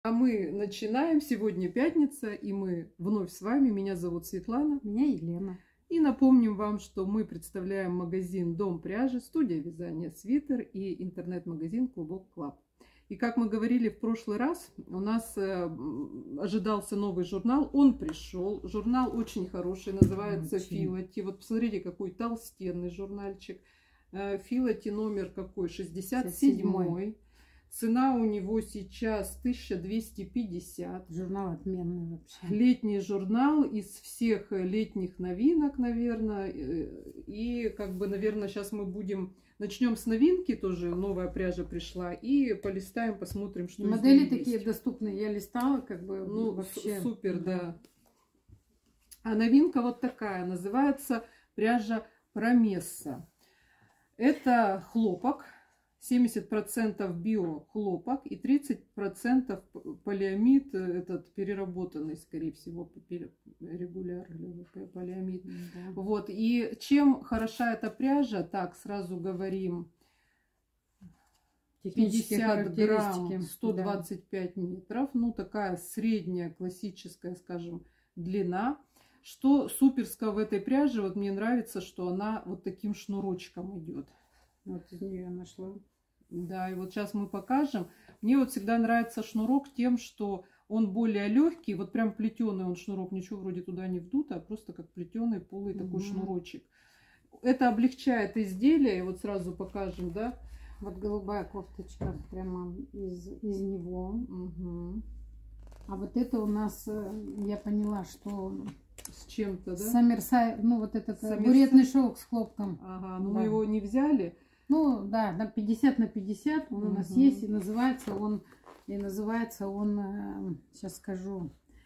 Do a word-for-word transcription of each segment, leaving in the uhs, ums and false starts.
А мы начинаем. Сегодня пятница, и мы вновь с вами. Меня зовут Светлана. Меня Елена. И напомним вам, что мы представляем магазин «Дом пряжи», студия вязания «Свитер» и интернет-магазин «Клубок Клаб». И как мы говорили в прошлый раз, у нас э, ожидался новый журнал. Он пришел. Журнал очень хороший, называется «Филати». Вот посмотрите, какой толстенный журнальчик. Э, «Филати» номер какой? шестьдесят седьмой. Цена у него сейчас тысяча двести пятьдесят. Журнал отменный вообще. Летний журнал из всех летних новинок, наверное. И как бы, наверное, сейчас мы будем... Начнем с новинки, тоже новая пряжа пришла. И полистаем, посмотрим, что модели такие есть. Доступные. Я листала, как бы, ну, вообще. Супер, да. А новинка вот такая. Называется пряжа Промесса. Это хлопок. семьдесят процентов биохлопок и тридцать процентов полиамид, этот переработанный, скорее всего, регулярный полиамид. Да. Вот. И чем хороша эта пряжа, так, сразу говорим, пятьдесят грамм, сто двадцать пять да. метров, ну такая средняя классическая, скажем, длина. Что суперского в этой пряже, вот мне нравится, что она вот таким шнурочком идет. Вот из нее нашла. Да, и вот сейчас мы покажем. Мне вот всегда нравится шнурок тем, что он более легкий. Вот прям плетеный он шнурок, ничего вроде туда не вдуто, а просто как плетеный полый такой mm-hmm. шнурочек. Это облегчает изделие. И вот сразу покажем, да. Вот голубая кофточка прямо из, из него. Угу. А вот это у нас, я поняла, что... С чем-то, да? Саммерсайд, ну вот этот буретный шелк с хлопком. Ага, но да. мы его не взяли. Ну да, на пятьдесят на пятьдесят он угу. у нас есть, и называется он, и называется он, сейчас скажу,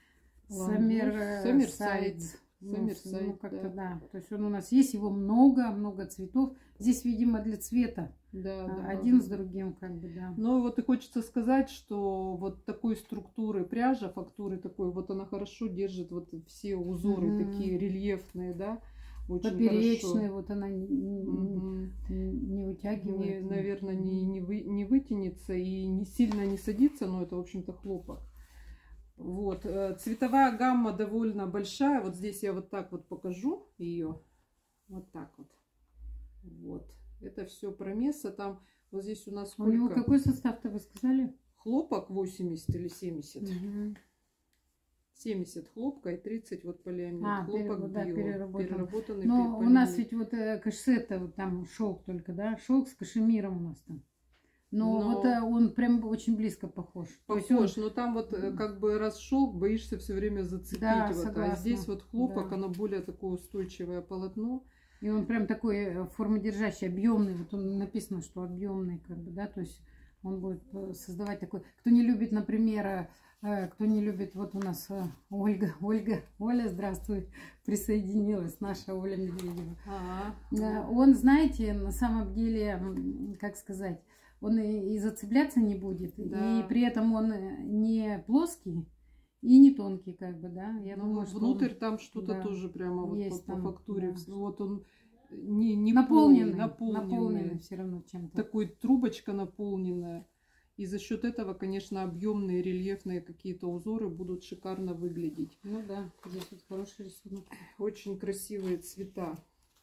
Саммерсайд. Саммерсайд, ну, как-то да. да. То есть он у нас есть, его много, много цветов. Здесь, видимо, для цвета. Да, да, один да. с другим, как бы, да. Ну вот и хочется сказать, что вот такой структуры пряжа, фактуры такой, вот она хорошо держит вот все узоры угу. такие рельефные, да. Очень поперечная, хорошо. Вот она не, не, не, не вытягивает. Не, наверное, не, не, вы, не вытянется и не сильно не садится, но это, в общем-то, хлопок. Вот. Цветовая гамма довольно большая. Вот здесь я вот так вот покажу ее. Вот так вот. Вот. Это все Промесса. Там вот здесь у нас сколько? У него какой состав-то вы сказали? Хлопок восемьдесят или семьдесят. Угу. семьдесят хлопка и тридцать вот полиамид. А, хлопок да, био, переработан. переработанный. Но полиамид. у нас ведь вот э, кашета, вот там шелк только, да? Шелк с кашемиром у нас там. Но, но... вот э, он прям очень близко похож. Похож, он... но там вот э, как бы раз шелк, боишься все время зацепить. Да, вот, согласна. А здесь вот хлопок, да. оно более такое устойчивое полотно. И он прям такой формодержащий, объемный. Вот он написано, что объемный, как бы, да, то есть он будет создавать такой. Кто не любит, например, кто не любит, вот у нас Ольга, Ольга, Оля, здравствуй, присоединилась, наша Оля Медведева. А-а-а. Он, знаете, на самом деле, как сказать, он и зацепляться не будет, да. И при этом он не плоский. И не тонкий, как бы, да. Я ну, думаю, что внутрь он... там что-то да. тоже прямо вот по, там, по фактуре. Да. Вот он не, не наполненный, полный, наполненный. наполненный все равно чем-то. Такой трубочка наполненная. И за счет этого, конечно, объемные рельефные какие-то узоры будут шикарно выглядеть. Ну да, здесь вот хороший рисунок. Очень красивые цвета.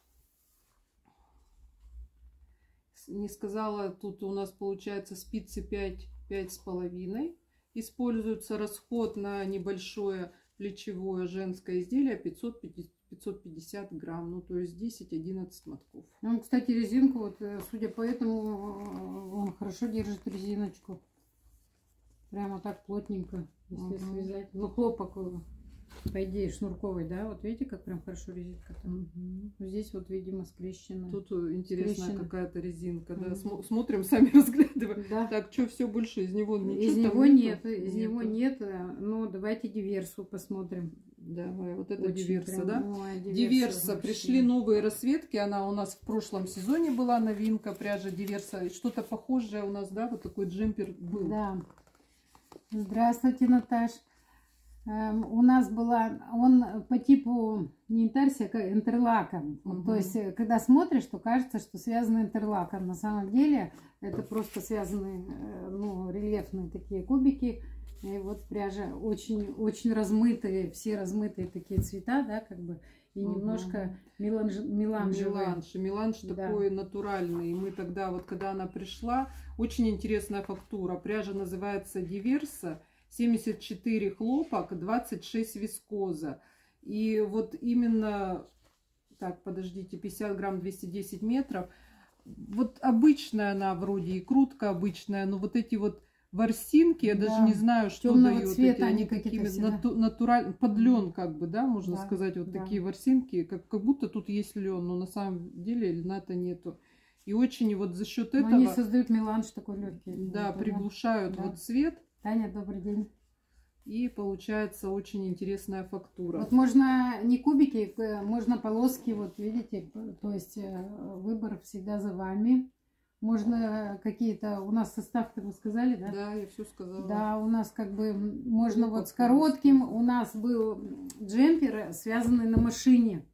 Не сказала, тут у нас получается спицы пять, пять с половиной. Используется расход на небольшое плечевое женское изделие пятьсот пятьдесят грамм, ну то есть десять-одиннадцать мотков. Он, кстати, резинку, вот, судя по этому, он хорошо держит резиночку. Прямо так плотненько, если угу. связать. Ну, хлопок, по идее, шнурковый, да? Вот видите, как прям хорошо резинка там. Угу. Здесь вот, видимо, скрещена. Тут интересная какая-то резинка, да? Угу. Смотрим, сами разглядываем. Да. Так, что все больше из него ничего Из там него нету? нет, из нету. него нет. Ну, давайте диверсу посмотрим. Давай, вот это Очень диверса, прям, да? Ой, диверса, диверса. Пришли новые расцветки. Она у нас в прошлом сезоне была новинка, пряжа диверса. Что-то похожее у нас, да? Вот такой джемпер был. Да. Здравствуйте, Наташ. Эм, у нас была, он по типу не интарсия, а интерлаком. Угу. То есть, когда смотришь, то кажется, что связано интерлаком. На самом деле, это просто связаны, ну, рельефные такие кубики. И вот пряжа очень, очень размытые, все размытые такие цвета, да, как бы, и Угу. немножко меланж, меланжевые. Меланж. Меланж Да. такой натуральный. И мы тогда, вот когда она пришла, очень интересная фактура. Пряжа называется Диверса, семьдесят четыре хлопок, двадцать шесть вискоза. И вот именно, так, подождите, пятьдесят грамм, двести десять метров. Вот обычная она вроде и крутка обычная, но вот эти вот ворсинки, я Да. даже не знаю, что Темного дают. цвета Эти, они они какие-то какими всегда. нату, натураль, под лен, как бы, да, можно Да, сказать, вот да. такие ворсинки, как, как будто тут есть лен, но на самом деле льна-то нету. И очень вот за счет Но этого, они создают меланж такой легкий. да, Вот, приглушают да. вот цвет, Таня, добрый день. и получается очень интересная фактура. Вот можно не кубики, э, можно полоски, вот видите, то есть э, выбор всегда за вами. Можно какие-то, у нас состав-то вы сказали, да? Да, я все сказала. Да, у нас как бы можно Ну, вот с как коротким, у нас был джемпер, связанный на машине.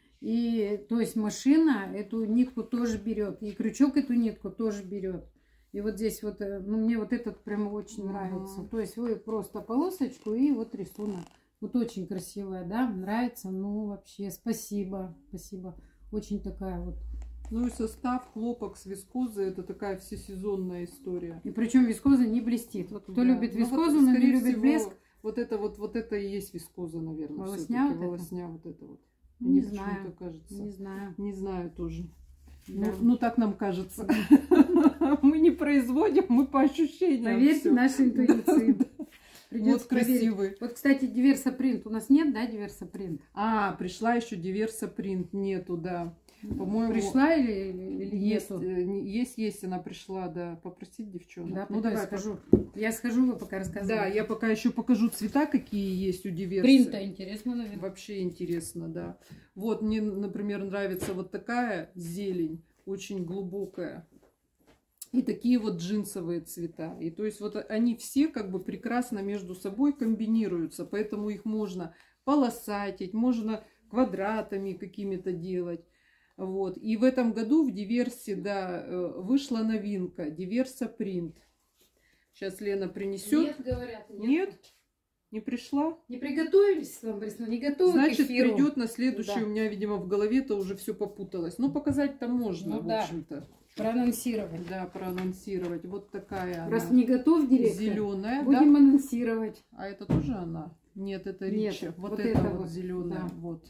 И то есть машина эту нитку тоже берет, и крючок эту нитку тоже берет. И вот здесь вот, э, ну мне вот этот прямо очень Мгм. нравится. То есть вы просто полосочку и вот рисунок. Вот очень красивая, да, нравится, ну вообще спасибо, спасибо. Очень такая вот. Ну и состав хлопок с вискозой, это такая всесезонная история. И причем вискоза не блестит. Вот кто Да. любит Ну, вискозу, вот, но не скорее любит всего, блеск, Вот это вот, вот это и есть вискоза, наверное. Волосня всё-таки. вот это? Волосня вот это вот. ну, Мне не почему-то знаю, кажется. не знаю. Не знаю тоже. Да. Ну, ну, так нам кажется. Мы не производим, мы по ощущениям. Поверьте всё. нашей интуиции. Вот Придется проверить. красивый. Вот, кстати, Диверса принт. У нас нет, да, Диверса принт? А, пришла еще Диверса принт. Нету, да. По-моему, Пришла или, или, или есть, нету? э, не- есть, есть, она пришла, да. Попросить девчонок. Да, ну, давай давай скажу. Я схожу, вы пока рассказывайте. Да, я пока еще покажу цвета, какие есть у Диверсы. Принта интересно, наверное. Вообще интересно, да. Вот мне, например, нравится вот такая зелень, очень глубокая. И такие вот джинсовые цвета. И то есть вот они все как бы прекрасно между собой комбинируются. Поэтому их можно полосатить, можно квадратами какими-то делать. Вот. И в этом году в Диверсе, да, э, вышла новинка. Диверса принт. Сейчас Лена принесет. Нет, говорят, нет. Нет? Не пришла? Не приготовились, Светлана Борисовна, не готовы Значит, к эфиру. придет на следующий. Да. У меня, видимо, в голове-то уже все попуталось. Ну, показать-то можно, Ну в да. общем-то. Проанонсировать. Да, проанонсировать. Вот такая Раз она. не готов директор, Зеленая, будем да? анонсировать. А это тоже она? Нет, это Нет, Ричи. Вот, вот это, это вот вот, зеленая. да. Вот.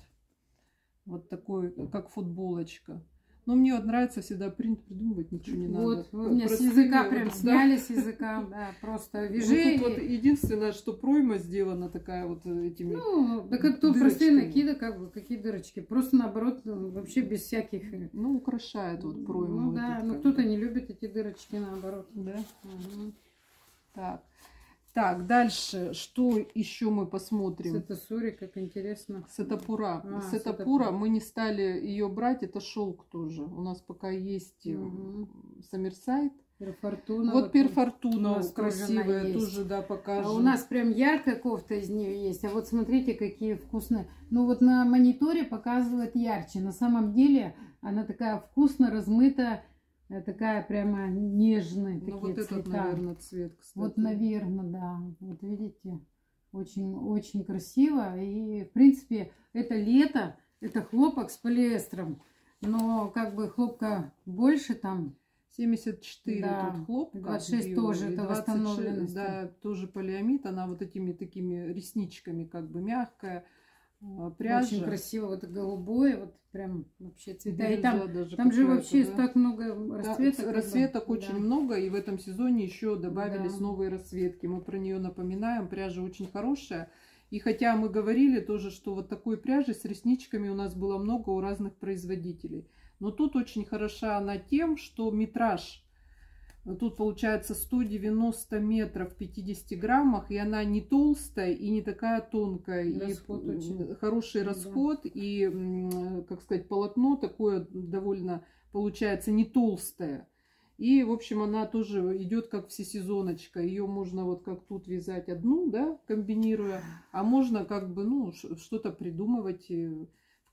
Вот такой, как футболочка. Но мне вот нравится всегда принт придумывать, ничего не надо. Вот, вы меня с Простые языка вот, прям да. сняли с языка, да, просто Вот вяжи. тут вот единственное, что пройма сделана такая вот этими. Ну, да как то дырочками. простые накиды, как бы, какие дырочки. Просто наоборот, ну, вообще без всяких... э, Ну, украшает вот пройму. Ну да, этот, но как кто-то бы. не любит эти дырочки, наоборот. Да. Мгм. Так. Так, дальше, что еще мы посмотрим? Сатасури, как интересно. Сетапура. А, Сетапура, Сетапура. мы не стали ее брать, это шелк тоже. У нас пока есть Мгм. Саммерсайд. Перфортуна. Вот Перфортуна у нас тоже она красивая, есть. тоже, да, покажем. А у нас прям яркая кофта из нее есть. А вот смотрите, какие вкусные. Ну вот на мониторе показывает ярче. На самом деле она такая вкусно размыта, э, такая прямо нежная. Ну, Такие вот этот, цвета. наверное, цвет, кстати. Вот, наверное, да. Вот видите, очень, очень красиво. И, в принципе, это лето, это хлопок с полиэстером. Но как бы хлопка больше там. семьдесят четыре Да, тут хлопка. двадцать шесть био, тоже, и это двадцать шесть, восстановленность. Да, тоже полиамид. Она вот этими такими ресничками как бы мягкая. а, Пряжа. Очень красиво. Вот голубое, вот прям вообще цвета. И Бирюза там, даже там же какая-то, вообще да. так много Да, расцветок. как бы. расцветок Да. очень много, и в этом сезоне еще добавились Да. новые расцветки. Мы про нее напоминаем, пряжа очень хорошая. И хотя мы говорили тоже, что вот такой пряжи с ресничками у нас было много у разных производителей. Но тут очень хороша она тем, что метраж. Тут получается сто девяносто метров в пятидесяти граммах, и она не толстая и не такая тонкая. И Расход очень. хороший Да. расход, и, м, как сказать, полотно такое довольно, получается, не толстое. И, в общем, она тоже идет как всесезоночка. Ее можно вот как тут вязать одну, да, комбинируя, а можно как бы, ну, ш- что-то придумывать. И в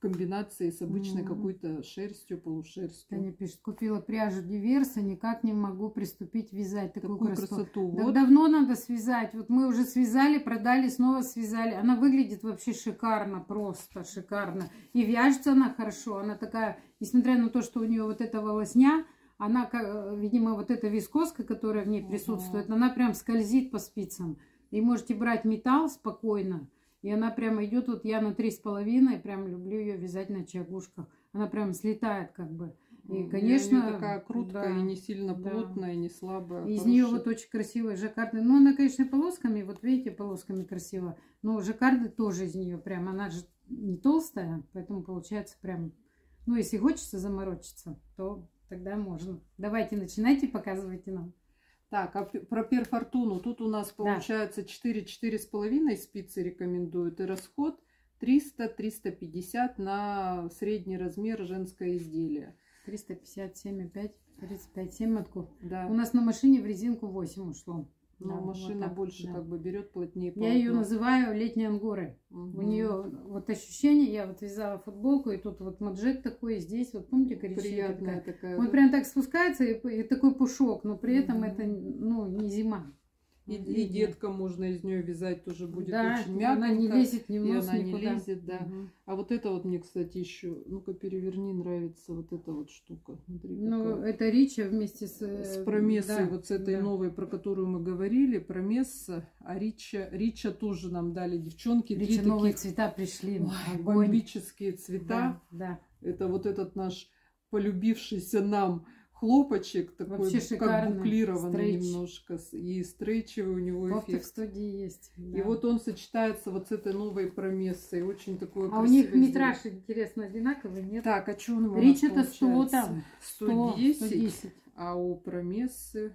комбинации с обычной Мгм. какой-то шерстью, полушерстью. Таня пишет, купила пряжу Диверса, никак не могу приступить вязать такую, Такую красоту. красоту. Да Вот. давно надо связать. Вот мы уже связали, продали, снова связали. Она выглядит вообще шикарно, просто шикарно. И вяжется она хорошо. Она такая, несмотря на то, что у нее вот эта волосня, она, как, видимо, вот эта вискоска, которая в ней присутствует, она прям скользит по спицам. И можете брать металл спокойно. И она прямо идет, вот я на три с половиной, прям люблю ее вязать на чагушках. Она прям слетает как бы. И, конечно, И у неё такая круткая, да, и не сильно да. плотная, и не слабая. Из хорошая. нее вот очень красивые жаккарды. Ну, она, конечно, полосками, вот видите, полосками красиво. Но жаккарды тоже из нее прям. Она же не толстая, поэтому получается прям... Ну, если хочется заморочиться, то тогда можно. Давайте, начинайте, показывайте нам. Так, а про перфортуну. Тут у нас Да. получается четыре-четыре с половиной спицы рекомендуют. И расход триста — триста пятьдесят на средний размер женское изделие. триста пятьдесят семь и пять, тридцать пять, семь мотков. Да. У нас на машине в резинку восемь ушло. Но Да, машина вот так, больше да. как бы берет плотнее. Я ее полотно. называю летние ангоры. Мгм. У нее вот ощущение, я вот вязала футболку, и тут вот маджет такой, и здесь вот, помните, коричневая Приятная такая. такая. Он да. прям так спускается, и, и такой пушок, но при этом Мгм. это, ну, не зима. И, Вот и видно. деткам можно из нее вязать, тоже будет Да, очень и мягко. она не лезет ни в и нос, она не никуда. лезет, да. Мгм. А вот это вот мне, кстати, еще, ну-ка переверни, нравится вот эта вот штука. Смотри, Ну, какая. это Рича вместе с... С э, промессой, да, вот с этой да. новой, про которую мы говорили, промесса, а Рича, Рича тоже нам дали девчонки. Рича, три новые таких цвета пришли. ой, Огонь. бомбические цвета. Да, да. Это вот этот наш полюбившийся нам хлопочек, такой Вообще как шикарно. буклированный Стрейч. немножко, с- и стрейчевый у него Кофты в эффект. студии есть. И да. вот он сочетается вот с этой новой промессой, очень такое А у них красивое метраж, изделие. интересно, одинаковый, нет? Так, а что он у нас Рич это сто получается? там. сто десять, сто десять. а у промессы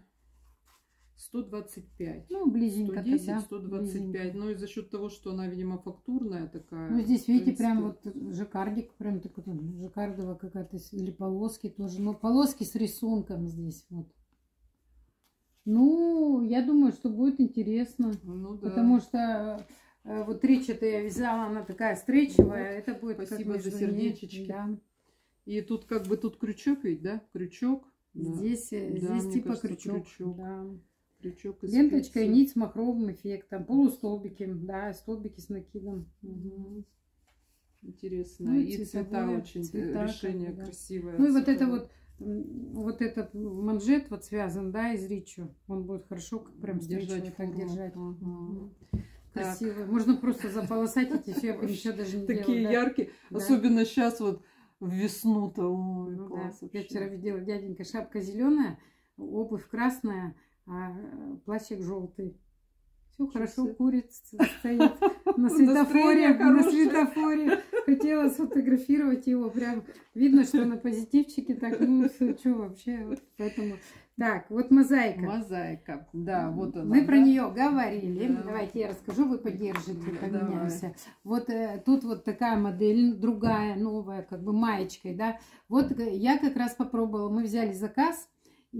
сто двадцать пять. Ну, близенько сто десять, тогда. сто двадцать пять. близенько. Ну и за счет того, что она, видимо, фактурная такая. Ну, здесь, в видите, прям принципе, вот жаккардик, прям такой, там, жаккардовая какая-то, с- или полоски тоже. Но полоски с рисунком здесь вот. Ну, я думаю, что будет интересно. Ну да. Потому что э, вот речь это я вязала, она такая стрейчевая. Вот. Это будет Спасибо как за между ней, сердечечки. да. И тут как бы тут крючок ведь, да? Крючок. Да. Здесь, э, Да, здесь мне типа кажется, крючок. крючок. Да. Крючок из Ленточка и спицы. нить с махровым эффектом. Полустолбики, да, столбики с накидом. Мгм. Интересно. Ну, и цвета цветовое, очень, э, цвета, решение как бы, да. красивое. Ну и вот это цветовое. вот, м, вот этот манжет вот связан, да, из ричу. Он будет хорошо как прям Держать держать, так форму. держать. Мгм. Мгм. Так. Красиво. Можно просто заполосать эти все, ничего даже не Такие делать. да. яркие. Да. Особенно сейчас вот в весну-то. Ой, Ну да. класс Я вообще. вчера видела дяденька, шапка зеленая, обувь красная, а плащик желтый. Все Ничего хорошо, себе. курит, стоит на Настроение светофоре, на хорошее. светофоре. Хотела сфотографировать его, прям видно, что на позитивчике, так, ну, что вообще, вот поэтому. Так, вот мозаика. Мозаика. Да, вот она. Мы про да? нее говорили. Да. Давайте я расскажу, вы поддержите, Да, поменяемся. Вот э, тут вот такая модель, другая, новая, как бы маечкой, да. Вот э, я как раз попробовала, мы взяли заказ,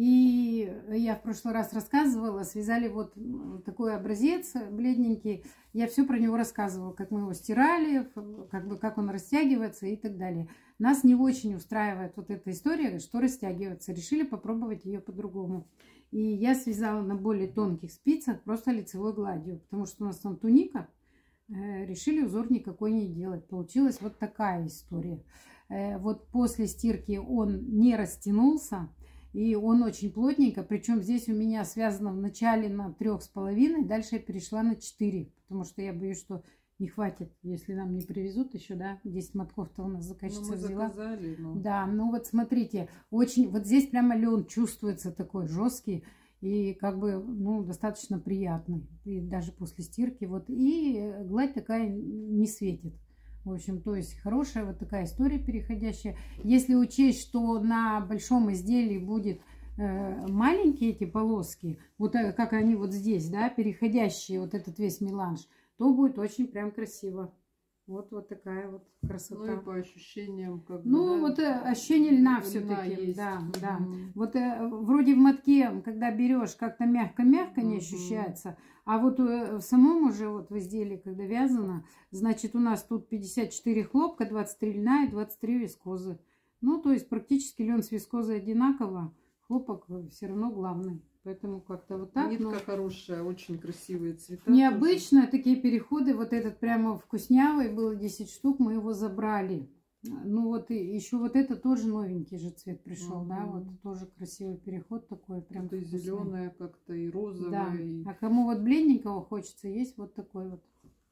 и я в прошлый раз рассказывала, связали вот м, такой образец бледненький. Я все про него рассказывала, как мы его стирали, ф- как бы как он растягивается и так далее. Нас не очень устраивает вот эта история, что растягивается. Решили попробовать ее по-другому. И я связала на более тонких спицах, просто лицевой гладью, потому что у нас там туника. Э, решили узор никакой не делать. Получилась вот такая история. Э, вот после стирки он не растянулся. И он очень плотненько, причем здесь у меня связано в начале на трех с половиной, дальше я перешла на четыре, потому что я боюсь, что не хватит, если нам не привезут еще, да, десять мотков-то у нас Ну, заказчица мы взяла. заказали, но... Да, ну вот смотрите, очень, вот здесь прямо лен чувствуется такой жесткий и как бы, ну, достаточно приятный, и даже после стирки, вот, и гладь такая не светит. В общем, то есть хорошая вот такая история переходящая. Если учесть, что на большом изделии будет э, маленькие эти полоски, вот э, как они вот здесь, да, переходящие, вот этот весь меланж, то будет очень прям красиво. Вот, вот такая вот красота. Ну и по ощущениям, как бы, Ну, да, вот э, ощущение льна льна все-таки. есть. Да, да. Мгм. Вот э, вроде в мотке, когда берешь, как-то мягко-мягко не Мгм. ощущается. А вот э, в самом уже вот в изделии, когда вязано, значит, у нас тут пятьдесят четыре хлопка, двадцать три льна и двадцать три вискозы. Ну, то есть практически лен с вискозой одинаково, хлопок все равно главный. Поэтому как-то вот так. Нитка Но хорошая, очень красивые цвета. необычно такие переходы. Вот этот прямо вкуснявый, было десять штук, мы его забрали. Ну вот и еще вот это тоже новенький же цвет пришел, Мгм. да, вот тоже красивый переход такой, прям Это и вкусный. зеленая как-то, и розовая. Да. И... А кому вот бледненького хочется, есть вот такой вот.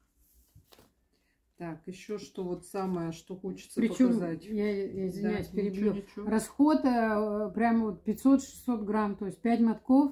Так, еще что вот самое, что хочется Причем, показать. я, я извиняюсь, Да, перебью. ничего, ничего. Расход э, прямо вот пятьсот-шестьсот грамм, то есть пять мотков.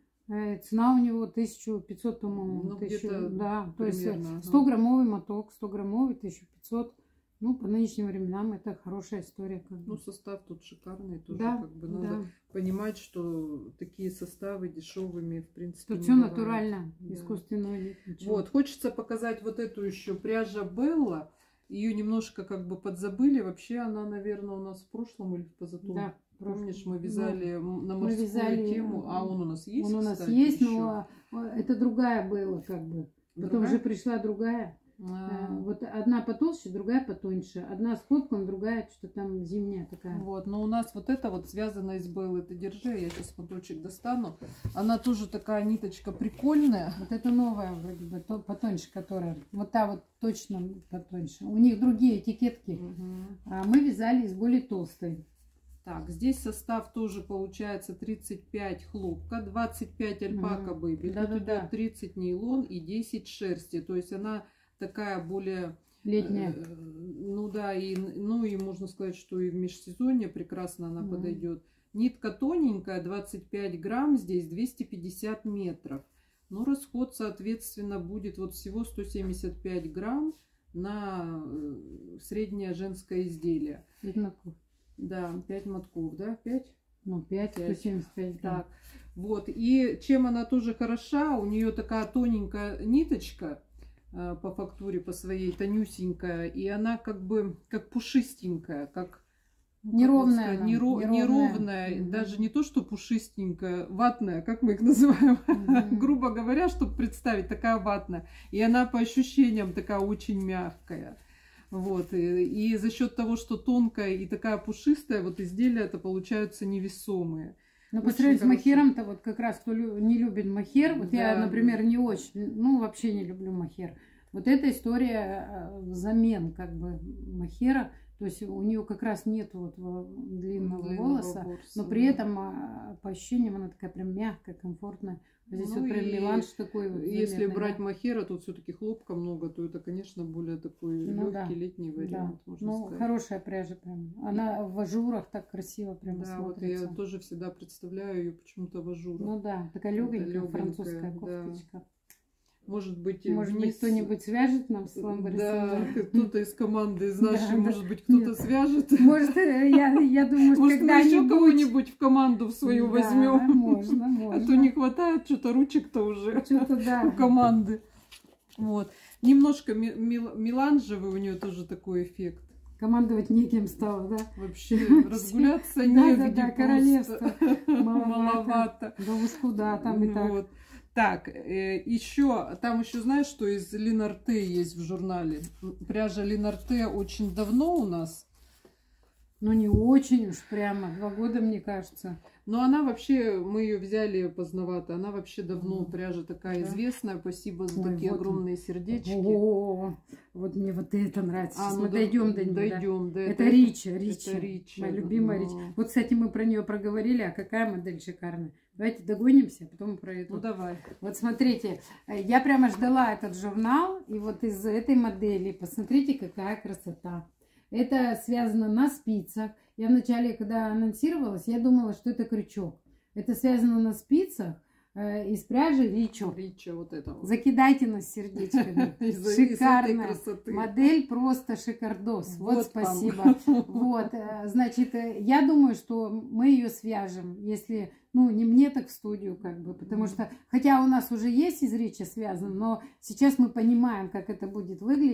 Э, цена у него тысяча пятьсот, по-моему. Ну, где-то да, то есть примерно, сто ага. граммовый моток, сто граммовый, тысяча пятьсот. Ну, по нынешним временам это хорошая история. Как бы. Ну, состав тут шикарный тоже, Да, как бы да. надо понимать, что такие составы дешевыми, в принципе, Тут не все бывает. натурально, Да. искусственного нет ничего. Вот, хочется показать вот эту еще пряжа Белла. Ее немножко как бы подзабыли. Вообще она, наверное, у нас в прошлом или в позапрошлом. Да, Помнишь, прошлом. мы вязали Ну, на мы морскую вязали, тему, а он у нас есть, Он у нас кстати, есть, еще? но это другая была как бы. Потом Другая? уже пришла другая. А, Э, Вот одна потолще, другая потоньше. Одна с хлопком, другая что-то там зимняя такая. Вот, но у нас вот это вот связано из Беллы, ты держи, я сейчас моточек достану. Она тоже такая ниточка прикольная. Вот это новая вроде бы, то- потоньше, которая. Вот та вот точно потоньше. У них другие этикетки. Мгм. А мы вязали из более толстой. Так, здесь состав тоже получается тридцать пять хлопка, двадцать пять альпака Мгм. бэйби, Да-да-да. тут идет тридцать нейлон и десять шерсти. То есть она такая более Летняя. э, ну да, и, ну и можно сказать, что и в межсезонье прекрасно она Мгм. подойдет. Нитка тоненькая, двадцать пять грамм, здесь двести пятьдесят метров. Но расход, соответственно, будет вот всего сто семьдесят пять грамм на э, среднее женское изделие. Видно-ка. Да, пять мотков, да, пять? Ну, пять, сто Пять. семьдесят пять грамм. Так, вот, и чем она тоже хороша, у нее такая тоненькая ниточка э, по фактуре, по своей, тонюсенькая, и она как бы, как пушистенькая, как... ну, как Неровная вот сказать, она, неро- неровная. неровная, Мгм. даже не то, что пушистенькая, ватная, как мы их называем, Мгм. грубо говоря, чтобы представить, такая ватная. И она по ощущениям такая очень мягкая. Вот, и, и за счет того, что тонкая и такая пушистая, вот изделия это получаются невесомые. Ну, по Очень сравнению с хорошо. махером-то, вот как раз, кто лю- не любит махер, вот я, Да. например, не очень, ну, вообще не люблю махер. Вот эта история э, взамен, как бы, махера, то есть у нее как раз нет вот во- длинного, Длинного волоса, ворса, но при да. этом а, по ощущениям она такая прям мягкая, комфортная. А здесь Ну вот прям и меланж такой вот. Если заметный, брать да? махера, тут все-таки хлопка много, то это, конечно, более такой Ну легкий да. летний Да. вариант, можно Ну, сказать. хорошая пряжа прям. Она в ажурах так красиво прям Да, вот я смотрится. тоже всегда представляю ее почему-то в ажурах. Ну да, такая Это легенькая легонькая, французская да. кофточка. Может быть, Может быть, вниз- кто-нибудь свяжет нам с Да, Ламбересом? кто-то из команды из нашей, Да, может да. быть, кто-то Нет. свяжет. Может, э, я, я думаю, что Может, мы еще когда-нибудь... кого-нибудь в команду в свою Да, возьмем. можно, А можно. то не хватает что-то ручек-то уже Что-то да. у команды. Вот. Немножко ми- мел- меланжевый у нее тоже такой эффект. Командовать неким стало, да? Вообще разгуляться Да, негде да, да, просто. королевство. Маловато. Да уж куда там и так. Вот. Так, э, еще, там еще знаешь, что из Линарте есть в журнале? Пряжа Линарте очень давно у нас. Ну, не очень уж прямо. Два года, мне кажется. Но она вообще, мы ее взяли поздновато, она вообще давно, Мгм. пряжа такая Да. известная, спасибо за Ой, такие вот огромные сердечки. О, вот мне вот это нравится. А, Сейчас ну мы да, дойдем до них. да. дойдем до Это этого. Рича, Рича. Это Рича, Моя любимая но- Рича. Вот, кстати, мы про нее проговорили, а какая модель шикарная. Давайте догонимся, а потом про эту. Ну давай. Вот смотрите, э, я прямо ждала этот журнал, и вот из этой модели, посмотрите, какая красота. Это связано на спицах. Я вначале, когда анонсировалась, я думала, что это крючок. Это связано на спицах э, из пряжи Ричо. Рича вот это вот. Закидайте нас сердечками. Из- из этой Шикарная красоты. модель, просто шикардос. Вот, Вот вам. спасибо. Вот, э, значит, э, я думаю, что мы ее свяжем, если, ну, не мне, так в студию, как бы, потому что, хотя у нас уже есть из Рича связан, но сейчас мы понимаем, как это будет выглядеть.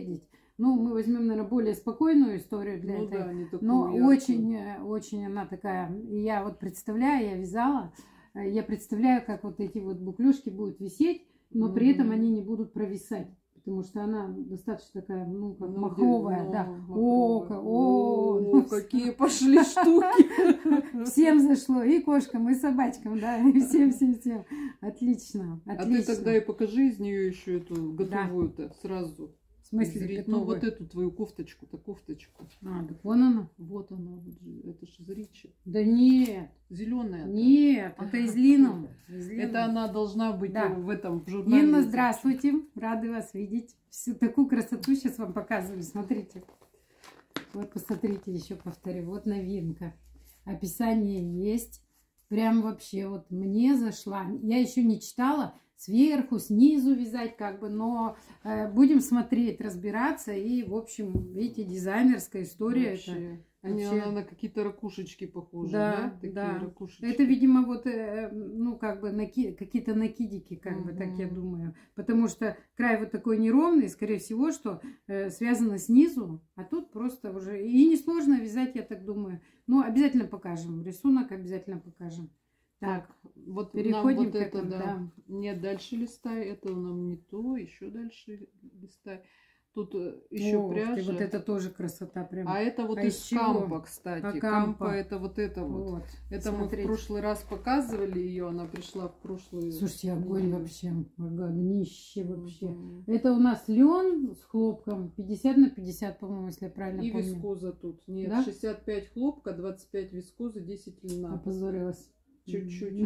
Ну, мы возьмем, наверное, более спокойную историю для Ну этой. да, не такую Но яркую. очень, очень она такая. И я вот представляю, я вязала, я представляю, как вот эти вот буклюшки будут висеть, но при этом Мгм. они не будут провисать. Потому что она достаточно такая, ну, как Ну, махровая, ну, да. махровая. О, ка- о, О, ну, какие пошли штуки. всем зашло, и кошкам, и собачкам, да, и всем, всем, всем. Отлично, А отлично. ты тогда и покажи из нее еще эту готовую-то сразу. В смысле, Зрить. готовую? Ну, вот эту твою кофточку-то, кофточку. А, так вон она. Вот она, вот же, это же зричи. Да нет, Зеленая. нет, это из лином. Это она должна быть Да. в этом в журнале. Инна, здравствуйте, рады вас видеть. Всю такую красоту сейчас вам показываю, смотрите. Вот посмотрите, еще повторю, вот новинка. Описание есть, прям вообще вот мне зашла. Я еще не читала, сверху, снизу вязать как бы, но э, будем смотреть, разбираться. И, в общем, видите, дизайнерская история. Вообще. Это Они, вообще- она на какие-то ракушечки похожи, Да, да? Такие да. ракушечки. Это, видимо, вот, э, ну, как бы наки- какие-то накидики, как бы, так я Мгм. думаю. Потому что край вот такой неровный, скорее всего, что э, связано снизу, а тут просто уже... И несложно вязать, я так думаю. Но обязательно покажем. Рисунок обязательно покажем. Так, Вот переходим нам вот к это, этому, да. да. Нет, дальше листай, это нам не то, еще дальше листай. Тут еще ох ты, пряжа. вот это тоже красота прям. А это вот А из из чего? кампа, кстати. А кампа. кампа? это вот это вот. Вот, Это мы в смотрите. прошлый раз показывали ее, она пришла в прошлую. Слушайте, огонь неделю. вообще, огнище вообще. Мгм. Это у нас лен с хлопком пятьдесят на пятьдесят, по-моему, если я правильно И помню. вискоза тут. Нет, Да? шестьдесят пять хлопка, двадцать пять вискоза, десять льна. Опозорилась. Чуть-чуть.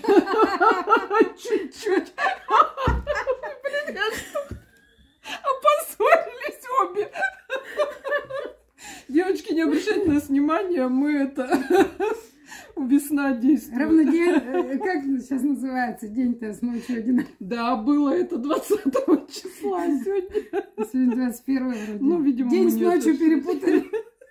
Чуть-чуть. Блин, я что? Опозорились обе. Девочки, не обращайте на нас внимания, мы это весна действует. Равнодень, э, как сейчас называется, день-то с ночью один. Да, было это двадцатого числа сегодня. Сегодня двадцать первое вроде. Ну, видимо, День мы с не ночью отошли. перепутали.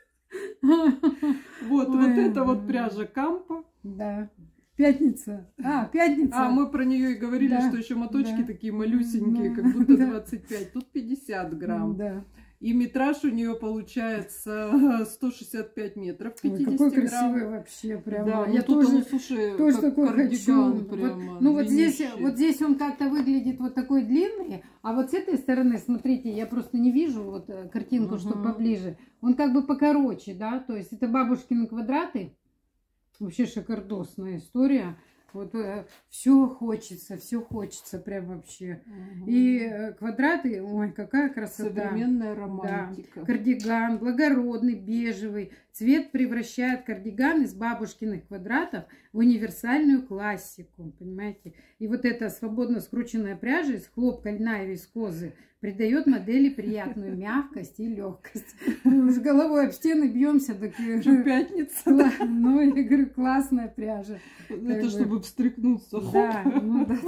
Вот, вот Ой, это вот да. пряжа кампа. Да. Пятница. А, пятница. А, мы про нее и говорили, Да, что еще моточки да. такие малюсенькие, Ну, как будто да. двадцать пять. Тут пятьдесят грамм. Да. И метраж у нее получается сто шестьдесят пять метров, Ой, пятьдесят какой грамм. красивый вообще прямо. Да, я ну тут тоже, оно, слушай, тоже как такой кардиган хочу. прямо, Вот, ну вот здесь, длиннющий. вот здесь он как-то выглядит вот такой длинный, а вот с этой стороны, смотрите, я просто не вижу вот э, картинку, Мгм. чтобы поближе. Он как бы покороче, да, то есть это бабушкины квадраты. Вообще шикардосная история. Вот все хочется, все хочется прям вообще. Мгм. И э, квадраты, ой, какая красота. Современная романтика. Кардиган, благородный, бежевый. Цвет превращает кардиган из бабушкиных квадратов в универсальную классику, понимаете? И вот эта свободно скрученная пряжа из хлопка, льна и вискозы придает модели приятную мягкость и легкость. Мы уже головой об стены бьемся. Так... Уже пятница. Кла- Ну, я говорю, классная пряжа. Это бы- чтобы встряхнуться. Хоп. Да, ну да.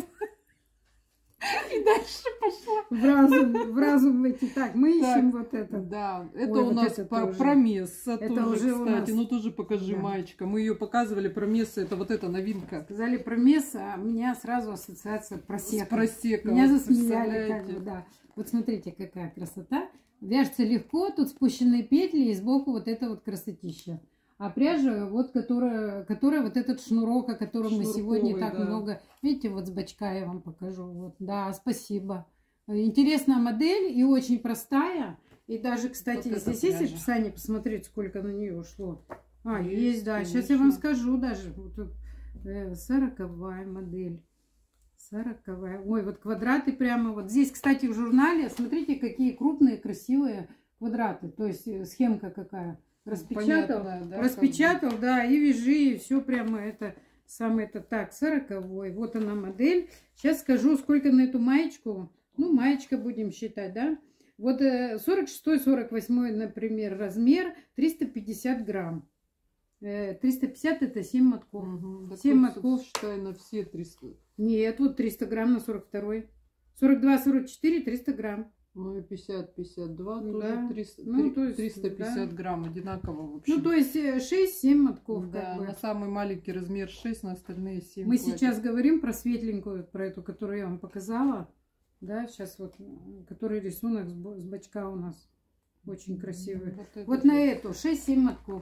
И дальше пошла. В разум, в разум войти. Так, мы Так, ищем вот это. Да, это Ой, у вот нас это про- тоже. промесса Это тоже, уже у кстати. нас. Ну тоже покажи, Да. маечка. Мы ее показывали, промесса, это вот эта новинка. Сказали про место, а у меня сразу ассоциация С просека. просека. Меня вот засмеяли, как представляете? бы, да. Вот смотрите, какая красота. Вяжется легко, тут спущенные петли и сбоку вот это вот красотища. А пряжа, вот которая, которая вот этот шнурок, о котором мы сегодня Шнурковый, так да. много. Видите, вот с бочка я вам покажу. Вот, да, спасибо. Интересная модель и очень простая. И даже, кстати, Вот эта здесь есть пряжа. описание, посмотреть, сколько на нее ушло. А, есть, Есть, да. Сейчас я вам конечно. скажу даже. Вот тут, э, сороковая модель. Сороковая. Ой, вот квадраты прямо вот здесь, кстати, в журнале, смотрите, какие крупные, красивые квадраты. То есть э, схемка какая. Распечатал, Понятно, да, распечатал, да, и вяжи, и все прямо это самое это так, сороковой. Вот она модель. Сейчас скажу, сколько на эту маечку. Ну, маечка будем считать, да. Вот э, сорок шестой сорок восьмой, например, размер триста пятьдесят грамм. Э, триста пятьдесят это семь мотков. Угу. Так семь вот, мотков. считай на все триста. Нет, вот триста грамм на сорок второй. сорок два сорок четыре триста грамм. Ну и пятьдесят пятьдесят два Ну тоже да. триста, Ну, три- то есть, триста пятьдесят да. грамм, одинаково в общем. Ну, то есть шесть-семь мотков. Да, как бы. на самый маленький размер шесть, на остальные семь. Мы хватит. сейчас говорим про светленькую, про эту, которую я вам показала. Да, сейчас вот, который рисунок с бо- с бочка у нас. Очень красивый. Вот, это Вот на эту шесть-семь мотков.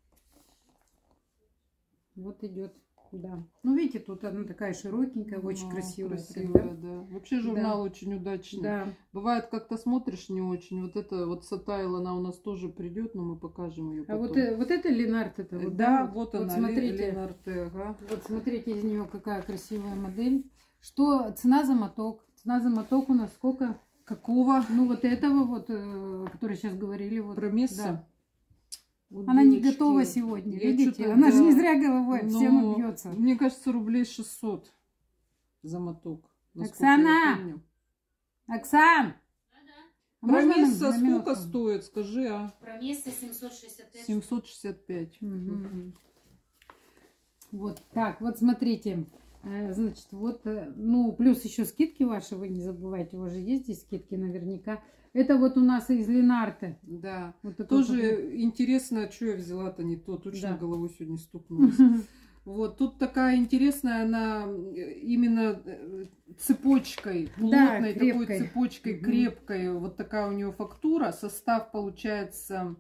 Вот идет. Да. Ну, видите, тут она такая широкенькая, очень Ну, красивая. красивая, Да? да. Вообще журнал Да. очень удачный. Да. Бывает, как-то смотришь не очень. Вот это вот Сатайл, она у нас тоже придет, но мы покажем ее А потом. вот, э, вот это Ленард, это вот, да, да? вот, вот она, смотрите, Ленарте, ага. вот смотрите из нее какая красивая модель. Что цена за моток? Цена за моток у нас сколько? Какого? Ну, вот этого вот, э, который сейчас говорили. Вот, Про место? да. Вот, Она не девочки, готова сегодня, я видите? что-то, Она да, же не зря головой, но всем бьется. Мне кажется, рублей шестьсот за моток. насколько Оксана! я помню. Оксан! А Про можно на- место на сколько минутку? стоит, скажи, а? Про место семьсот шестьдесят пять. семьсот шестьдесят пять. Мгм. Вот так, вот смотрите. Э, Значит, вот, э, ну, плюс еще скидки ваши, вы не забывайте, у вас же есть здесь скидки наверняка. Это вот у нас из Ленарте. Да. Вот такой Тоже интересно, что я взяла-то не то. Точно Да. головой сегодня стукнулась. пакет. Вот, тут такая интересная, она э, именно э, цепочкой, Да, плотной такой крепкой. цепочкой, Мгм. крепкой. Вот такая у нее фактура. Состав получается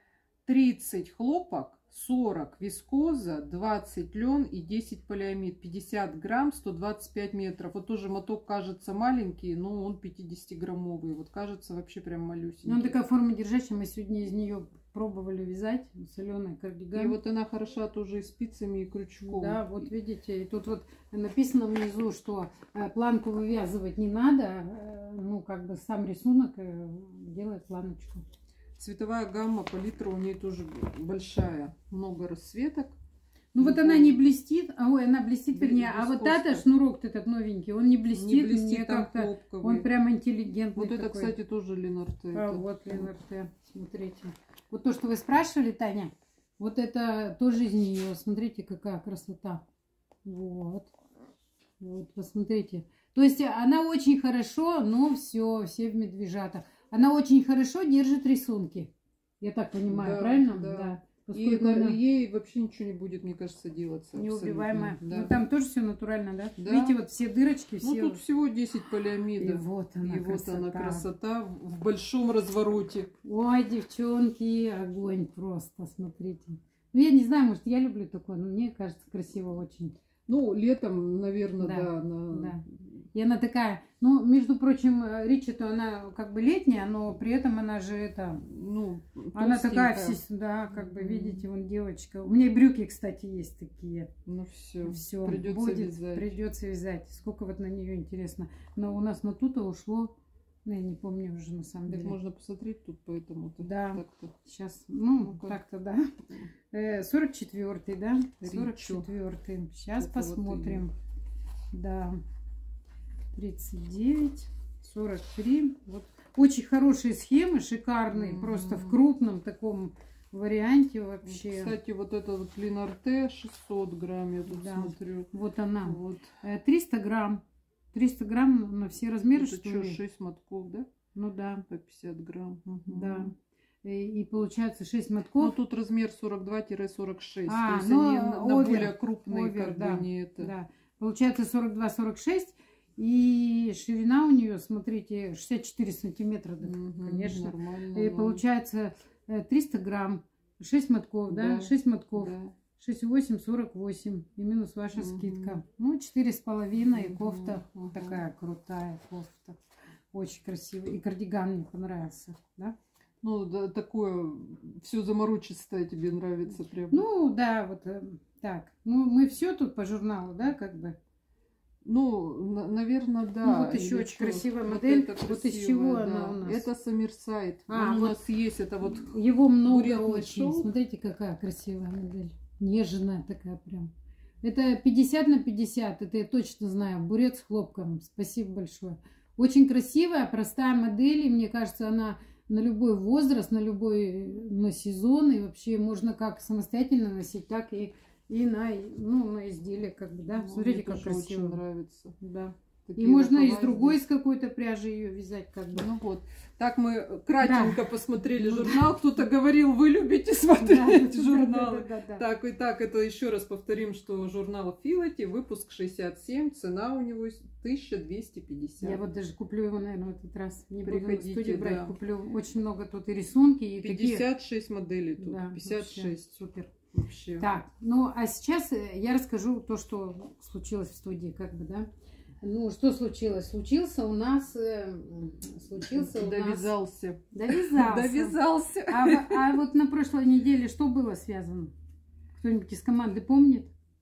тридцать хлопок, сорок вискоза, двадцать лен и десять полиамид. пятьдесят грамм, сто двадцать пять метров. Вот тоже моток кажется маленький, но он пятидесятиграммовый. Вот кажется вообще прям малюсенький. Ну, она такая форма держащая, мы сегодня из нее пробовали вязать, соленый кардиган. И вот она хороша тоже и спицами, и крючком. Да, вот видите, и тут вот написано внизу, что э, планку вывязывать не надо, э, ну, как бы сам рисунок э, делает планочку. Цветовая гамма, палитра у нее тоже большая. Много расцветок. Ну, вот она не блестит, а ой, она блестит, Бли- вернее, а вот блескошка. это шнурок этот новенький, он не блестит, Не блестит, мне там как-то, хлопковый. он прям интеллигентный Вот это, такой. кстати, тоже Ленарте. А, вот Ленарте, смотрите. Вот то, что вы спрашивали, Таня, вот это тоже из нее. Смотрите, какая красота. Вот. Вот, посмотрите. То есть она очень хорошо, но все, все в медвежатах. Она очень хорошо держит рисунки. Я так понимаю, Да, правильно? да. И Поскольку на- она ей вообще ничего не будет, мне кажется, делаться. неубиваемая. абсолютно. Да. Ну, там тоже все натурально, да? Да. Видите, вот все дырочки, Ну, все. тут всего десять И полиамидов. вот она И вот красота. она красота в большом развороте. Ой, девчонки, огонь просто, смотрите. Ну, я не знаю, может, я люблю такое, но мне кажется, красиво очень. Ну, летом, наверное, Да, да. она- Да. И она такая, ну, между прочим, Ричи-то она как бы летняя, но при этом она же это, Ну, она такая толстенькая. вся, да, как бы, Мгм. видите, вон девочка. У меня и брюки, кстати, есть такие. Ну, все. Все, Придется будет, вязать. придется вязать. Сколько вот на нее интересно. Но у нас на туто ушло, ну, я не помню уже на самом Так деле. можно посмотреть тут, поэтому-то. Да. Так-то. Сейчас, ну, Ну-ка. так-то, да. Э, сорок четвёртый, да? Ричу. сорок четвёртый. Сейчас Это вот посмотрим. Да. тридцать девять, сорок три. Вот. Очень хорошие схемы, шикарные. Мгм. Просто в крупном таком варианте вообще. Кстати, вот это вот Ленарте шестьсот грамм, я тут Да. смотрю. Вот она. Вот. Э, триста грамм. триста грамм на все размеры, Это что что, ли? шесть мотков, да? Ну да. По пятьдесят грамм. Мгм. Да. И, и получается шесть Ну, мотков. тут размер сорок два — сорок шесть. А, то есть ну, они на, на овер, более крупные, овер, как да, бы, не это. Да. Получается сорок два сорок шесть. И ширина у нее, смотрите, шестьдесят четыре сантиметра. Да, Мгм, конечно. Нормально. И да. получается э, триста грамм. шесть мотков, да? Да, шесть мотков. Да. шесть восемь сорок восемь. И минус ваша Мгм. скидка. Ну, четыре с половиной. И Мгм, кофта. мгм. Такая крутая кофта. Очень красивая. И кардиган мне понравился. Да? Ну, да, такое все заморочистое тебе нравится прям. Ну, да, вот э, так. Ну, мы все тут по журналу, да, как бы. Ну, наверное, да. Ну, вот еще Или очень чё? красивая Вот модель. это Вот из красивая, чего да. она у нас? Это Саммерсайд. А, Он у вот. нас есть. Это вот Его много буретный очень. шелк. Смотрите, какая красивая модель. Нежная такая прям. Это пятьдесят на пятьдесят. Это я точно знаю. Бурет с хлопком. Спасибо большое. Очень красивая, простая модель. И мне кажется, она на любой возраст, на любой на сезон. И вообще можно как самостоятельно носить, так и, и на, ну, на изделие. Как бы, да? ну, Смотрите, мне как тоже очень красиво. нравится. Да. И можно и с другой, с какой-то пряжи ее вязать, как бы. Ну вот. Так мы кратенько Да. посмотрели Ну журнал. Кто-то говорил, вы любите смотреть Да, журналы. да, да, да, да. Так и так, это еще раз повторим, что журнал Филати, выпуск шестьдесят семь, цена у него тысяча двести пятьдесят. Я вот даже куплю его, наверное, в этот раз. Не буду в Приходите, студию брать, да. куплю. Очень много тут и рисунки, и такие. пятьдесят шесть моделей тут. Да, пятьдесят шесть. вообще супер. Вообще. Так, ну а сейчас э, я расскажу то, что случилось в студии, как бы, да. Ну, что случилось? Случился у нас, э, случился у нас... Довязался. Довязался. Довязался. А, в- а вот на прошлой неделе что было связано? Кто-нибудь из команды помнит?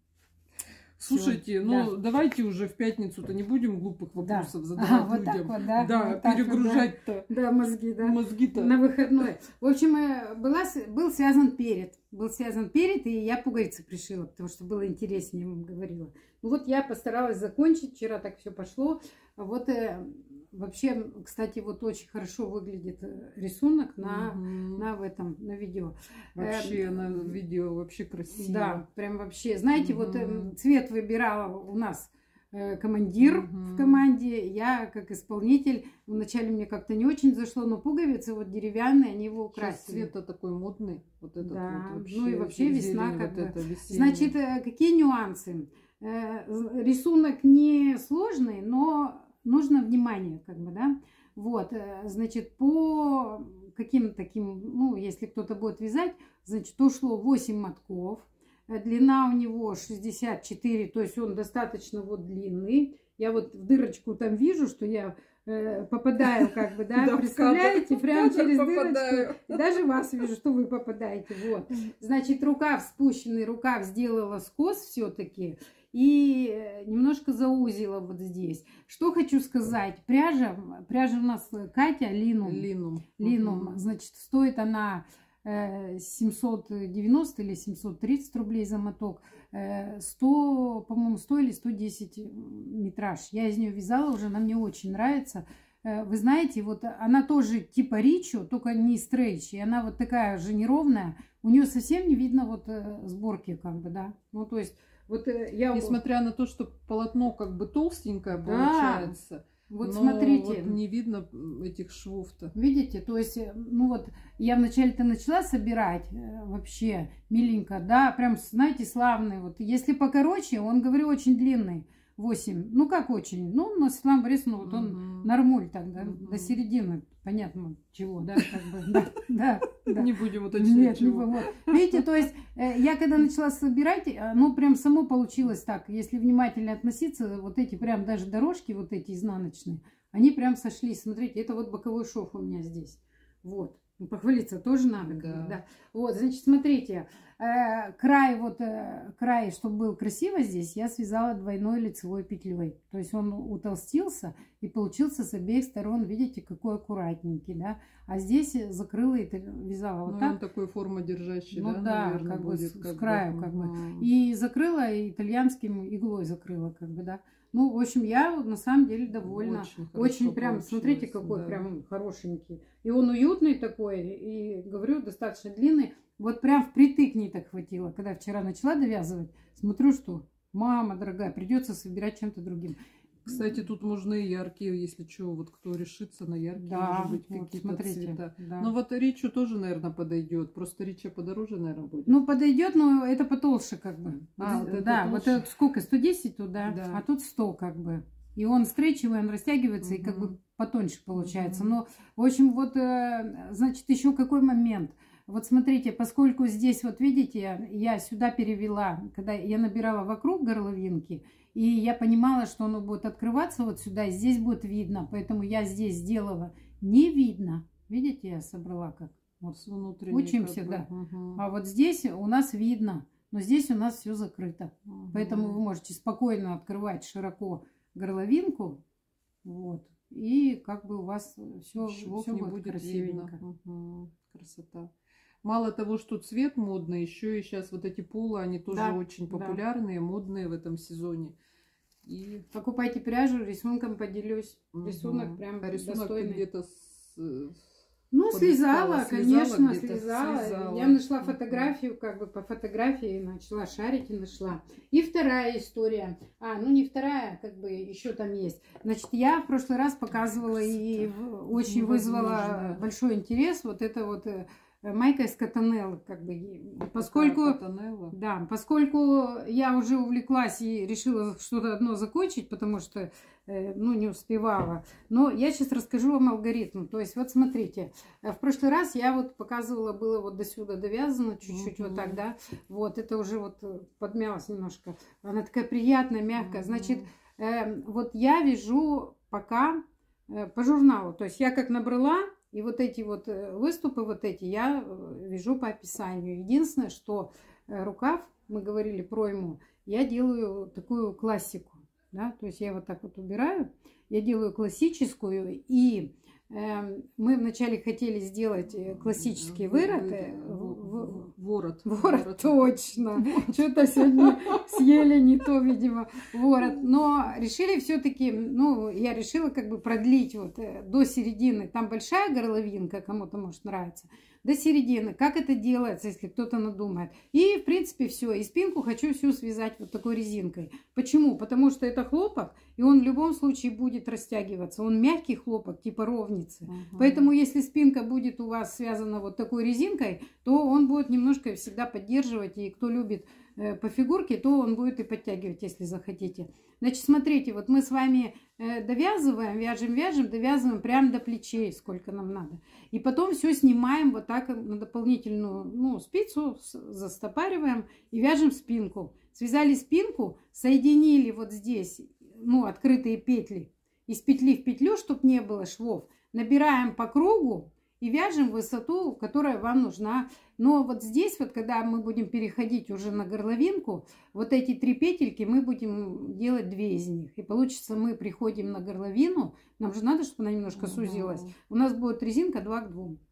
Слушайте, Всё, ну давайте уже в пятницу-то не будем глупых Да. вопросов задавать А, вот людям. так вот, да? Да, Вот так вот, перегружать-то Да, мозги, да. мозги-то. На выходной. В общем, э, была, с- был связан перед. Был связан перед, и я пуговицы пришила, потому что было интереснее, я вам говорила. Ну вот я постаралась закончить. Вчера так все пошло. Вот э, вообще, кстати, вот очень хорошо выглядит э, рисунок на, Мгм. на в этом, на видео. Вообще Э, на видео вообще красиво. Да, прям вообще. Знаете, вот э, Мгм. цвет выбирала у нас э, командир Мгм. в команде. Я как исполнитель. Вначале мне как-то не очень зашло, но пуговицы вот деревянные, они его Сейчас украсили. цвет-то такой модный. Вот этот Да, вот вообще. ну и вообще зелень весна вот как бы. эта весенняя. Значит, э, какие нюансы? Э, з- Рисунок не сложный, но нужно внимание, как бы, да. Вот, э, значит, по каким таким, ну, если кто-то будет вязать, значит, ушло восемь мотков. Э, Длина у него шестьдесят четыре, то есть он достаточно вот длинный. Я вот в дырочку там вижу, что я э, попадаю, как бы, да, Да, в представляете, кадр- в прям кадр через попадаю. дырочку. И даже вас вижу, что вы попадаете, вот. Значит, рукав спущенный, рукав сделала скос все-таки и э, немножко заузила вот здесь. Что хочу сказать, пряжа, пряжа у нас Катя Линум, Линум. Линум, Мгм. значит, стоит она э, семьсот девяносто или семьсот тридцать рублей за моток. Э, сто, по-моему, сто или сто десять метраж. Я из нее вязала уже, она мне очень нравится. Э, Вы знаете, вот она тоже типа Ричо, только не стрейч. И она вот такая же неровная. У нее совсем не видно вот э, сборки, как бы, да. Ну, то есть, вот э, я... Несмотря на то, что полотно как бы толстенькое Да. получается. Вот но смотрите. вот не видно этих швов-то. Видите, то есть, э, ну вот, я вначале-то начала собирать э, вообще миленько, да, прям, знаете, славный. Вот, если покороче, он, говорю, очень длинный, восемь. Ну, как очень? Ну, на Светлану Борисовну, вот он Мгм. нормуль так, да, Мгм. до середины, понятно, чего, да, как бы, да, да, да. Не будем уточнять, Нет, не чего. вот. Видите, то есть э, я когда начала собирать, э, ну прям само получилось так. Если внимательно относиться, вот эти прям даже дорожки, вот эти изнаночные, они прям сошлись. Смотрите, это вот боковой шов у меня здесь. Вот. Ну, похвалиться тоже надо. как бы, Да. Да. Вот, значит, смотрите, э, край вот, э, край, чтобы был красиво здесь, я связала двойной лицевой петлей. То есть он утолстился и получился с обеих сторон, видите, какой аккуратненький, да. А здесь закрыла и вязала вот Ну, и так. он такой формодержащий, Ну да, да, наверное, как бы будет. с- как с краю, как бы. Мгм. И закрыла, и итальянским иглой закрыла, как бы, да. Ну, в общем, я на самом деле довольна. Очень, Очень, хорошо прям, смотрите, получилось, какой да. прям хорошенький. И он уютный такой, и, говорю, достаточно длинный. Вот прям впритык не так хватило. Когда вчера начала довязывать, смотрю, что мама дорогая, придется собирать чем-то другим. Кстати, тут нужны яркие, если что, вот кто решится на яркие, Да, может быть, вот какие-то смотрите, цвета. да. Ну вот Ричу тоже, наверное, подойдет. Просто Рича подороже, наверное, будет. Ну, подойдет, но это потолще, как бы. А, Вот, вот это да, толще. вот это сколько? сто десять туда, Да. а тут сто, как бы. И он стрейчевый, он растягивается, и как Мгм. бы потоньше получается. Мгм. Но, в общем, вот, э, значит, еще какой момент. Вот смотрите, поскольку здесь, вот видите, я сюда перевела, когда я набирала вокруг горловинки, и я понимала, что оно будет открываться вот сюда, и здесь будет видно. Поэтому я здесь сделала не видно. Видите, я собрала как? Вот. С внутренней, Учимся, как бы. да. Мгм. А вот здесь у нас видно, но здесь у нас все закрыто. Мгм. Поэтому вы можете спокойно открывать широко горловинку. Вот. И как бы у вас все, Швов все не будет, будет красивенько. видно. Мгм. Красота. Мало того, что цвет модный, еще и сейчас вот эти полы, они тоже Да, очень да. популярные, модные в этом сезоне. И Покупайте пряжу, рисунком поделюсь. мгм. Рисунок прям А рисунок ты достойный. где-то с- Ну, слезала, подыскала, конечно, где-то, слезала. связала. Я нашла Мгм. фотографию, как бы по фотографии начала шарить и нашла. И вторая история. А, ну не вторая, как бы еще там есть. Значит, я в прошлый раз показывала и в- очень вызвала Невозможно. большой интерес вот это вот э, майка из Катанеллы, как бы. И Такая Поскольку... Катанелла. Да, поскольку я уже увлеклась и решила что-то одно закончить, потому что, э, ну, не успевала. Но я сейчас расскажу вам алгоритм. То есть, вот смотрите, э, в прошлый раз я вот показывала, было вот до сюда довязано, чуть-чуть вот так, Мгм. да. Вот, это уже вот э, подмялась немножко. Она такая приятная, мягкая. Значит, э, вот я вяжу пока э, по журналу. То есть, я как набрала, и вот эти вот э, выступы, вот эти, я э, вяжу по описанию. Единственное, что э, рукав, мы говорили пройму, я делаю такую классику, да, то есть я вот так вот убираю, я делаю классическую, и э, мы вначале хотели сделать э, классический вырод, э, в- в- Ворот. Ворот, точно. Что-то сегодня съели не то, видимо, ворот. Но решили все-таки, ну, я решила как бы продлить вот э, до середины. Там большая горловинка, кому-то может нравиться. До середины. Как это делается, если кто-то надумает. И, в принципе, все. И спинку хочу всю связать вот такой резинкой. Почему? Потому что это хлопок, и он в любом случае будет растягиваться. Он мягкий хлопок, типа ровницы. Мгм. Поэтому, если спинка будет у вас связана вот такой резинкой, то он будет немножко всегда поддерживать. И кто любит э, по фигурке, то он будет и подтягивать, если захотите. Значит, смотрите, вот мы с вами э, довязываем, вяжем, вяжем, довязываем прямо до плечей, сколько нам надо. И потом все снимаем вот так на дополнительную, ну, спицу, с- застопариваем и вяжем спинку. Связали спинку, соединили вот здесь, ну, открытые петли, из петли в петлю, чтобы не было швов. Набираем по кругу и вяжем высоту, которая вам нужна. Но вот здесь, вот когда мы будем переходить уже на горловинку, вот эти три петельки мы будем делать две из них. И получится, мы приходим на горловину, нам же надо, чтобы она немножко Мгм. сузилась. У нас будет резинка два к двум.